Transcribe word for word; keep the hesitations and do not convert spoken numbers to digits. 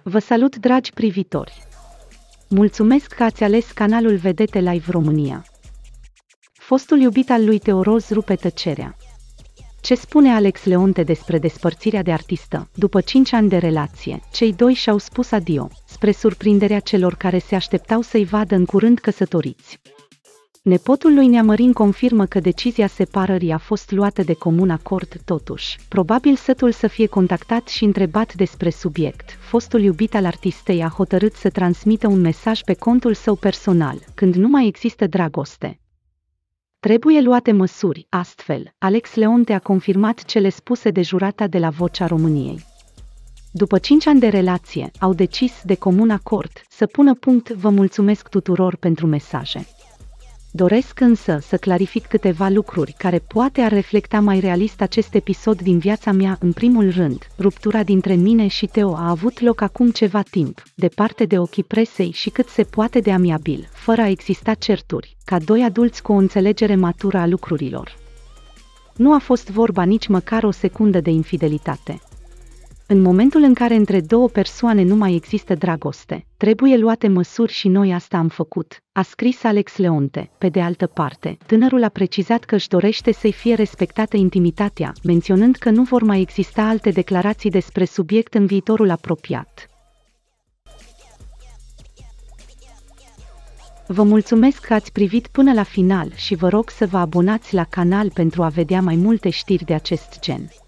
Vă salut, dragi privitori! Mulțumesc că ați ales canalul Vedete Live România. Fostul iubit al lui Teoroz rupe tăcerea. Ce spune Alex Leonte despre despărțirea de artistă? După cinci ani de relație, cei doi și-au spus adio, spre surprinderea celor care se așteptau să-i vadă în curând căsătoriți. Nepotul lui Neamărin confirmă că decizia separării a fost luată de comun acord, totuși. Probabil sătul să fie contactat și întrebat despre subiect, fostul iubit al artistei a hotărât să transmită un mesaj pe contul său personal, când nu mai există dragoste. Trebuie luate măsuri, astfel, Alex Leonte a confirmat cele spuse de jurata de la Vocea României. După cinci ani de relație, au decis de comun acord să pună punct. Vă mulțumesc tuturor pentru mesaje. Doresc însă să clarific câteva lucruri care poate ar reflecta mai realist acest episod din viața mea. În primul rând, ruptura dintre mine și Teo a avut loc acum ceva timp, departe de ochii presei și cât se poate de amiabil, fără a exista certuri, ca doi adulți cu o înțelegere matură a lucrurilor. Nu a fost vorba nici măcar o secundă de infidelitate. În momentul în care între două persoane nu mai există dragoste, trebuie luate măsuri și noi asta am făcut, a scris Alex Leonte. Pe de altă parte, tânărul a precizat că își dorește să-i fie respectată intimitatea, menționând că nu vor mai exista alte declarații despre subiect în viitorul apropiat. Vă mulțumesc că ați privit până la final și vă rog să vă abonați la canal pentru a vedea mai multe știri de acest gen.